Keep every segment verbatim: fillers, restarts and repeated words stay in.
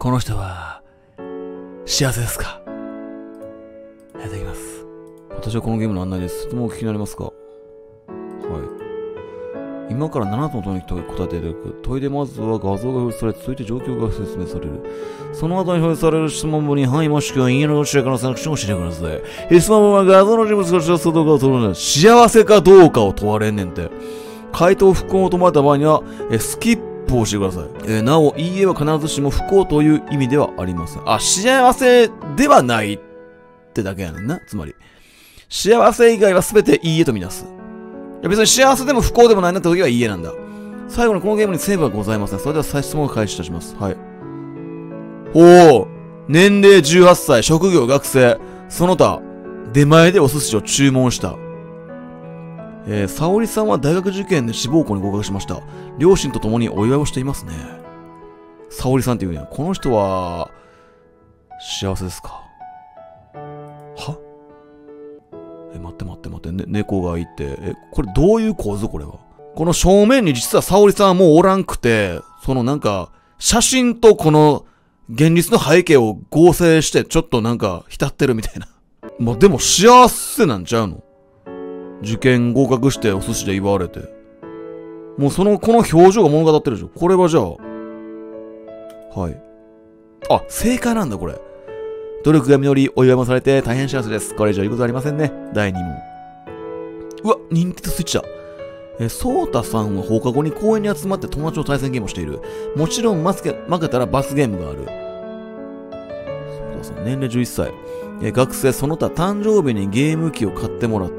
この人は、幸せですか？いただきます。私はこのゲームの案内です。とてもお聞きになりますか？はい。今からななつの問いに答えていただく。問いでまずは画像が表示され、続いて状況が説明される。その後に表示される質問文に、はい、もしくは家のどちらかの選択肢をしてください。質問文は画像の人物がしたする動画を撮るので、幸せかどうかを問われんねんて。回答不幸を伴った場合には、えスキップをしてください。えー、なお、いいえは必ずしも不幸という意味ではありません。あ、幸せではないってだけやねんな。つまり。幸せ以外は全ていいえとみなす。いや別に幸せでも不幸でもないなって時はいいえなんだ。最後にこのゲームにセーブはございません。それでは再質問を開始いたします。はい。おお、年齢じゅうはっさい、職業学生、その他、出前でお寿司を注文した。えー、沙織さんは大学受験で志望校に合格しました。両親と共にお祝いをしていますね。沙織さんって言うやん。この人は、幸せですか？は？え、待って待って待って、ね、猫がいて、え、これどういう構図これは。この正面に実は沙織さんはもうおらんくて、そのなんか、写真とこの現実の背景を合成してちょっとなんか浸ってるみたいな。まあ、でも幸せなんちゃうの？受験合格してお寿司で祝われて。もうその、この表情が物語ってるでしょ。これはじゃあ、はい。あ、正解なんだこれ。努力が実り、お祝いもされて大変幸せです。これ以上言うことありませんね。だいに問。うわ、ニンテンドスイッチだ。え、ソータさんは放課後に公園に集まって友達と対戦ゲームをしている。もちろん負け、負けたら罰ゲームがある。ソータさん、年齢じゅういっさい。え、学生、その他誕生日にゲーム機を買ってもらった。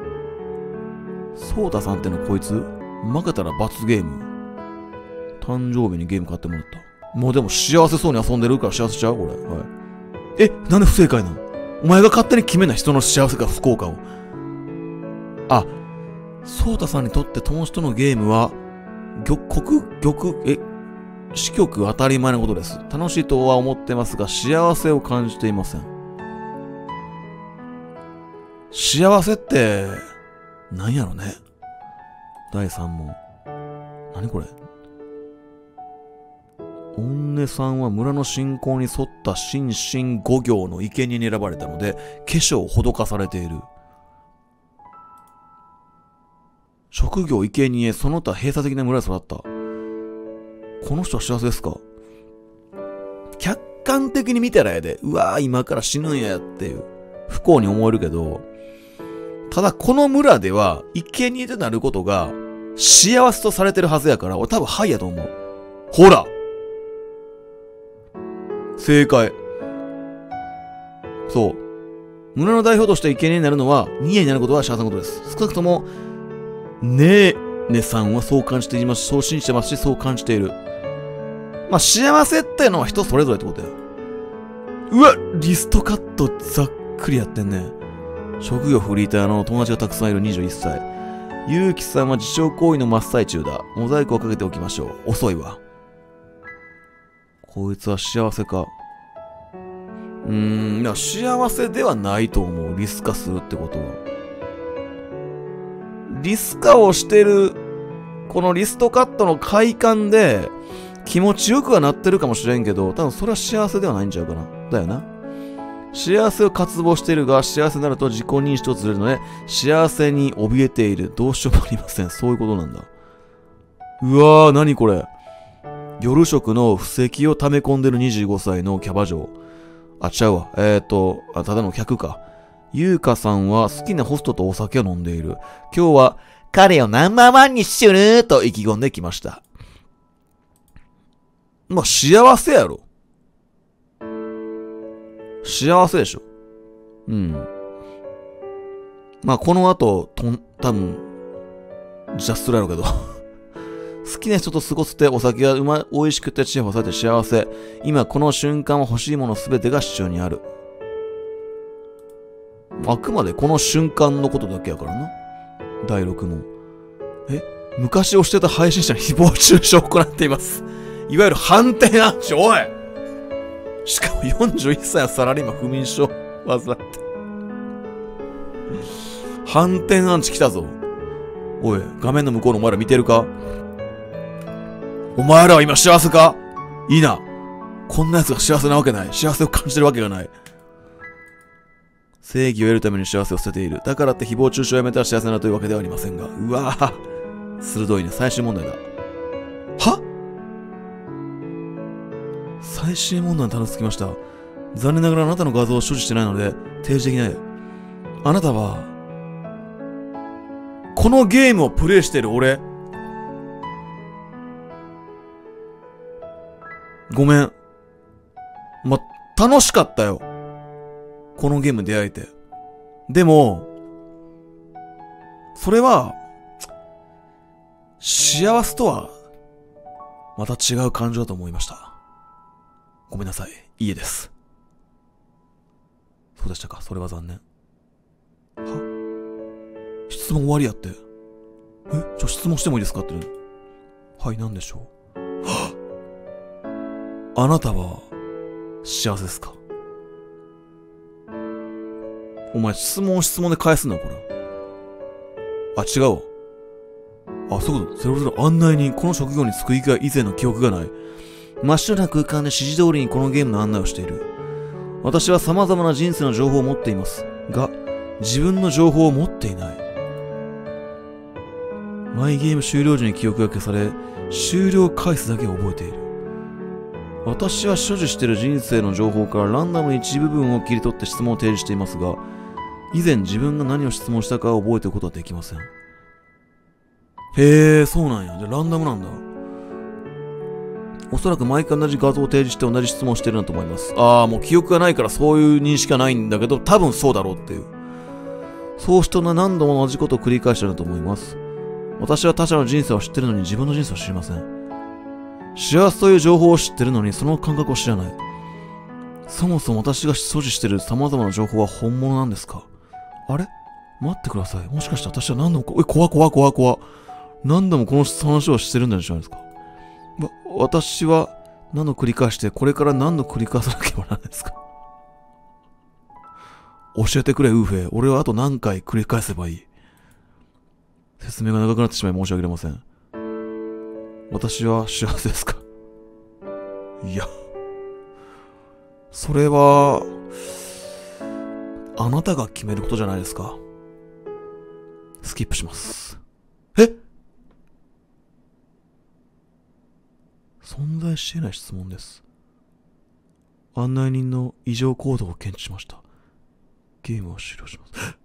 ソータさんってのこいつ？負けたら罰ゲーム。誕生日にゲーム買ってもらった。もうでも幸せそうに遊んでるから幸せちゃうこれ。はい。え、なんで不正解なの？お前が勝手に決めない人の幸せか不幸かを。あ、ソータさんにとって友達とのゲームは、玉、国、玉、え、死局当たり前のことです。楽しいとは思ってますが、幸せを感じていません。幸せって、何やろね。だいさん問。何これ。おんねさんは村の信仰に沿った心身五行の生贄に選ばれたので、化粧を施されている。職業生贄、その他閉鎖的な村で育った。この人は幸せですか？客観的に見たらやで、うわー今から死ぬんやっていう、不幸に思えるけど、ただこの村では生贄となることが幸せとされてるはずやから、俺多分はいやと思う。ほら正解。そう。村の代表として生贄になるのは、二重になることは幸せなことです。少なくとも、ねえ、ねさんはそう感じています。そう信じてますし、そう感じている。まあ、幸せってのは人それぞれってことや。うわ、リストカットざっくりやってんね。職業フリーターの友達がたくさんいるにじゅういっさい。ゆうきさんは自傷行為の真っ最中だ。モザイクをかけておきましょう。遅いわ。こいつは幸せか。うーん、いや、幸せではないと思う。リス化するってことは。リス化をしてる、このリストカットの快感で気持ちよくはなってるかもしれんけど、多分それは幸せではないんちゃうかな。だよな。幸せを渇望しているが、幸せになると自己認識をずれるので、幸せに怯えている。どうしようもありません。そういうことなんだ。うわー、なにこれ。夜食の布石を溜め込んでるにじゅうごさいのキャバ嬢。あ、ちゃうわ。えーと、あ、ただの客か。ゆうかさんは好きなホストとお酒を飲んでいる。今日は彼をナンバーワンにしゅると意気込んできました。まあ、幸せやろ。幸せでしょ。うん。まあ、この後、とん、多分、ジャストやろうけど。好きな人と過ごしてお酒がうまい、美味しくてチヤホヤされて幸せ。今この瞬間は欲しいものすべてが手中にある。あくまでこの瞬間のことだけやからな。だいろく問。え、昔をしてた配信者に誹謗中傷を行っています。いわゆる反転アンチ、おい！しかもよんじゅういっさいのサラリーマン不眠症患って。反転アンチ来たぞ。おい、画面の向こうのお前ら見てるか？お前らは今幸せか？いいな。 こんな奴が幸せなわけない。幸せを感じてるわけがない。正義を得るために幸せを捨てている。だからって誹謗中傷をやめたら幸せになるというわけではありませんが。うわぁ。鋭いね。最終問題だ。は？最終問題にたどり着きました。残念ながらあなたの画像を所持してないので、提示できない。あなたは、このゲームをプレイしている俺。ごめん。ま、楽しかったよ。このゲーム出会えて。でも、それは、幸せとは、また違う感情だと思いました。ごめんなさい。いいえです。そうでしたか。それは残念。は？質問終わりやって。え？じゃあ質問してもいいですかって。はい、なんでしょう。はあなたは、幸せですか？お前質問を質問で返すんだこれ。あ、違うわ。あ、そういうこと。ゼロゼロ案内人。この職業に就く以外以前の記憶がない。真っ白な空間で指示通りにこのゲームの案内をしている。私は様々な人生の情報を持っています。が、自分の情報を持っていない。マイゲーム終了時に記憶が消され、終了回数だけ覚えている。私は所持している人生の情報からランダムに一部分を切り取って質問を提示していますが、以前自分が何を質問したかを覚えておくことはできません。へえ、そうなんや。じゃあランダムなんだ。おそらく毎回同じ画像を提示して同じ質問をしてるなと思います。ああ、もう記憶がないからそういう認識がないんだけど、多分そうだろうっていう。そうしたな何度も同じことを繰り返してるなと思います。私は他者の人生を知ってるのに自分の人生を知りません。幸せという情報を知ってるのにその感覚を知らない。そもそも私が所持している様々な情報は本物なんですか？あれ？待ってください。もしかして私は何度も、え、怖怖怖怖。何度もこの話をしてるんじゃないですか。わ、私は何度繰り返して、これから何度繰り返さなければならないですか？教えてくれ、ウーフェ。俺はあと何回繰り返せばいい？説明が長くなってしまい申し訳ありません。私は幸せですか？いや。それは、あなたが決めることじゃないですか。スキップします。え？存在し得ない質問です。案内人の異常行動を検知しました。ゲームを終了します。